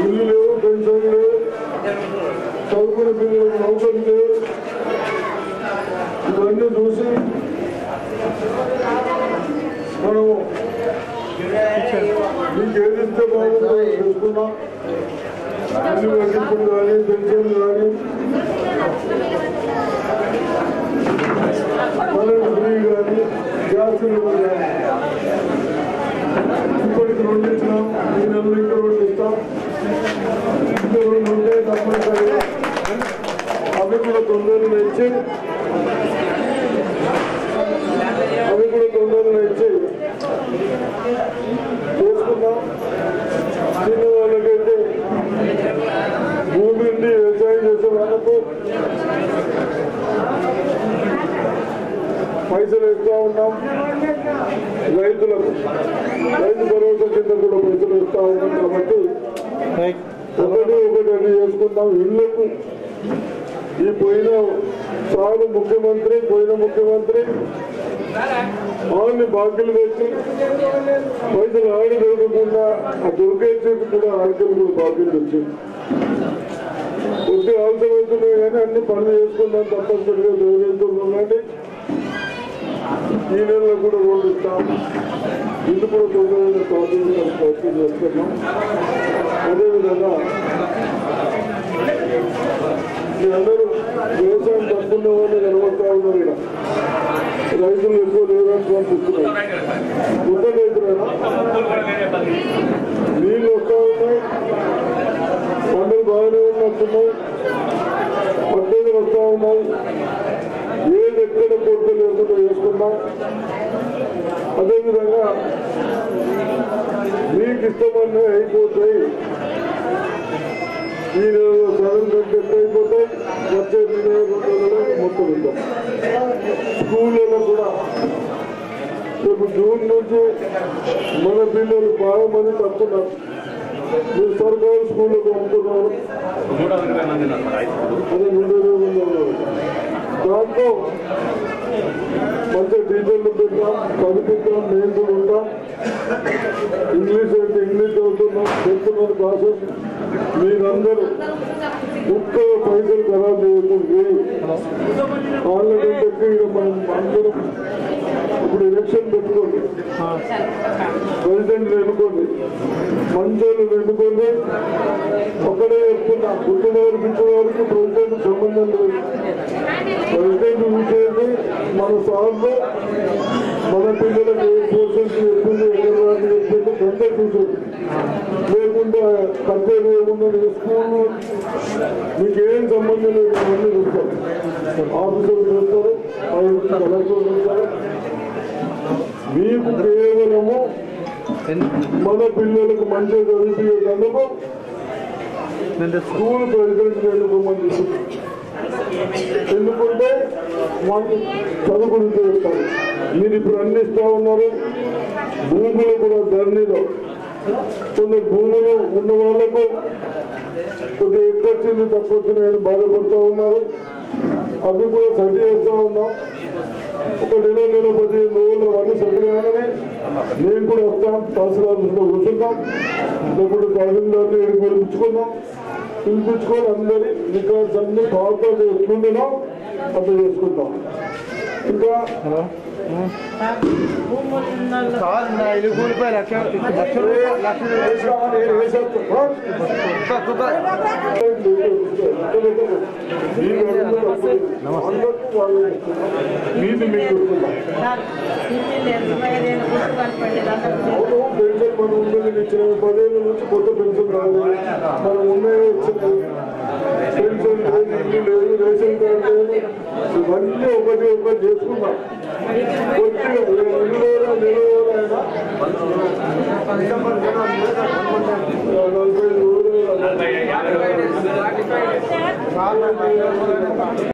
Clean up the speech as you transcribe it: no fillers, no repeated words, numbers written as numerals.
ఇల్లు లేవు, పెన్షన్ లేవు, చదువుకునే పిల్లలకు నౌకర్లు లేవు. ఇవన్నీ చూసి మనం మీకు ఏదిస్తే బాగుందో తెలుసుకున్నాం. ఇల్లు కట్టింపులు కానీ, పెన్షన్లు కానీ, కరెంట్ ఫ్రీ కానీ, గ్యాస్ సిలిండర్ కానీ ఇప్పటికి 2 ఇచ్చినాం. ఈ నెలలో ఇంకా 2 ఇస్తాం. ఇంకా 2 ఉంటే తప్పనిసరిగా అవి కూడా తొందరగా ఇచ్చి చేసుకుందాం. చిన్న వాళ్ళకైతే భూమి నుండి వ్యవసాయం చేసే వాళ్ళకు పైసలు ఇస్తూ ఉన్నాం. రైతులకు రైతు భరోసా కింద కూడా పైసలు ఇస్తూ ఉన్నాం. కాబట్టి ఒకటి అన్ని చేసుకుందాం. ఇళ్లకు ఈ పోయిన ముఖ్యమంత్రి వాళ్ళని బాకీలు తెచ్చి పైసలు ఆడి దొరకకుండా ఆ దొరికేసేది కూడా ఆడికలు కూడా బాకీలు తెచ్చి కొద్ది ఆలస్యం అవుతున్నాయి కానీ అన్ని పనులు చేసుకుందాం. తప్పనిసరిగా దొరికేస్తున్నాండి. ఈ నెలలో కూడా 2 ఇస్తాం. ఇల్లు కూడా తొందరగా ప్రయత్నం చేస్తున్నాం. అదేవిధంగా మీరందరూ వ్యవసాయం తప్పున్న వాళ్ళు కనబడతా ఉన్నారు. ఇక్కడ రైతులు ఎక్కువ లేదని పంపిస్తున్నారు. కొత్త రైతులైనా నీళ్ళు వస్తూ ఉన్నాయి, పంటలు బాగానే ఉన్నట్టున్నాయి, పద్ధతులు వస్తూ ఉన్నాయి. ఏది ఎక్కడ కొరత లేకుండా చేసుకున్నాం. అదేవిధంగా మీకు ఇష్టమన్నీ అయిపోతాయి. ఈ నెలలో సగం కంటే ఎక్కువ అయిపోతాయి. వచ్చే వినియోగంలో మొత్తం ఉంటాం. స్కూళ్ళలో కూడా రేపు జూన్ నుంచి మన పిల్లలు బాగా మంది తప్పున్నారు. మీరు సర్కారు స్కూళ్ళకు పంపుతున్నారు. అది 2020 దాంట్లో మంచి టీచర్లు పెట్టాం, చదివిద్దాం. మేము కూడా ఉంటాం. ఇంగ్లీష్ అయితే ఇంగ్లీష్ చదువుతున్నాం, చెప్తున్నారు క్లాసెస్. మీరందరూ ఒక్క పైసలు ఖరాబ్ చేయకుండా వాళ్ళకంటే మనం అందరం ఇప్పుడు ఎలక్షన్ పెట్టుకోండి, ప్రెసిడెంట్ ఎన్నుకోండి, మంచోళ్ళు ఎన్నుకోండి. ఒక్కడే చెప్తున్నా, పుట్టినవారు పిచ్చినవారికి ప్రెసిడెంట్ సంబంధం లేదు. ప్రెసిడెంట్ చూసేది మన సార్లు మన పిల్లలకు ఏ పోషన్స్ చెప్పింది, ఎక్కడ చెప్పింది కంటే చూసేది. లేకుండా కంపేర్ చేయకుండా స్కూల్ మీకేం సంబంధం లేదు. ఇవన్నీ చూస్తారు, ఆఫీసర్లు చూస్తారు, కలెక్టర్లు చూస్తారు. మీకు కేవలము మన పిల్లలకు మంచిగా చదివించేందుకు స్కూల్ ప్రెసిడెంట్ ఎన్నుకోమని చెప్తుంది. ఎందుకంటే వాళ్ళు చదువుకుని చేస్తారు. మీరు ఇప్పుడు అన్ని ఇస్తూ ఉన్నారు. భూములు కూడా ధరణిలో కొన్ని భూములు ఉన్న వాళ్లకు కొద్దిగా ఎక్కువ వచ్చింది, తక్కువ వచ్చినాయని బాధపడుతూ ఉన్నారు. అవి కూడా సరి చేస్తూ ఉన్నాం. ఒక నెల 15 రోజులు అన్ని సరి కాగానే నేను కూడా వస్తాం. తహసీల్దార్తో కూర్చుంటాం. ఇప్పుడు తహసీల్దార్ని పిలిపించుకొని అందరి రికార్డ్స్ అన్ని పాత్రలు ఎట్లుండినా అట్లా చేసుకుంటాం. ఇంకా మీది మీకు పెన్షన్ మనం ఉన్నది ఇచ్చిన 10 ఏళ్ళ నుంచి కొత్త పెన్షన్ రాలేదు. మనం ఉన్నది వచ్చినాయి. పెన్షన్ లేదు, ఇల్లు లేదు, రేషన్ కార్డు లేదు. ఇవన్నీ ఒకటి చేసుకున్నాం. కొద్దిగా 2 రోజుల నెలవైనా 45 రోజులు